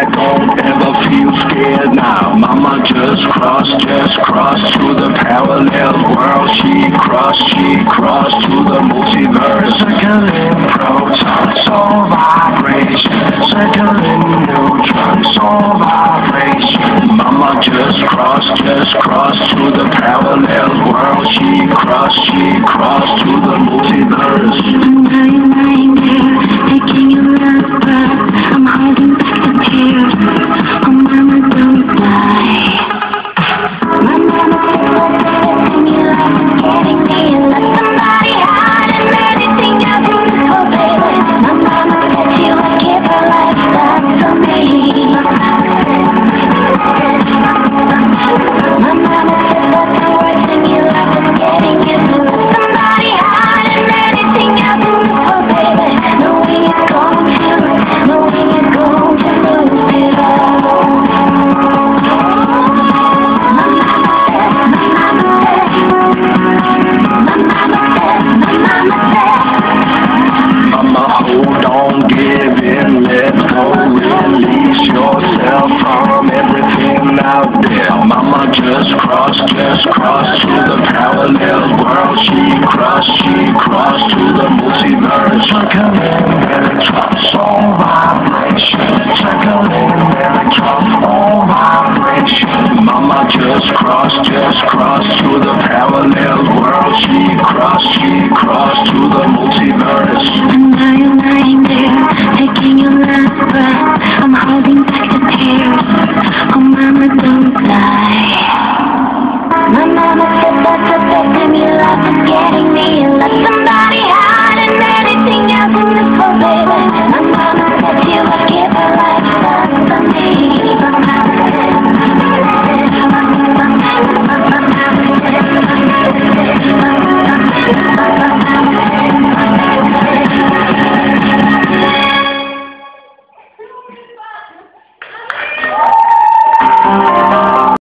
Don't ever feel scared now. Mama just crossed to the parallel world. She crossed to the multiverse. Circling protons, all vibration. Circling neutrons, all vibration. Mama just crossed to the parallel world. She crossed to the multiverse. I'm lying there, taking your last breath. I'm holding back the tears. Oh mama, don't die. My mama said everything you like is getting me. And let somebody hide and anything I do. Oh baby, my mama said she would give her life back to me. My mama said that the worst thing you like is getting you. So let somebody hide and anything I do. Oh baby, knowing you're going to lose it all. Mama, hold on, give in, let go, release yourself from everything out there. Mama just crossed to the parallel world. She crossed to the multiverse. Circling, all vibration. Circling.